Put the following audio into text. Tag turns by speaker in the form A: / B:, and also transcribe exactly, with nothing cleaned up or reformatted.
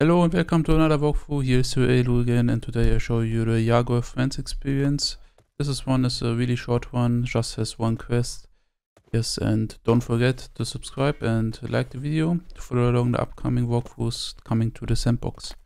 A: Hello and welcome to another walkthrough. Here is Elu again, and today I show you the Jaguar Friends Experience. This is one is a really short one, just has one quest. Yes, and don't forget to subscribe and like the video to follow along the upcoming walkthroughs coming to the Sandbox.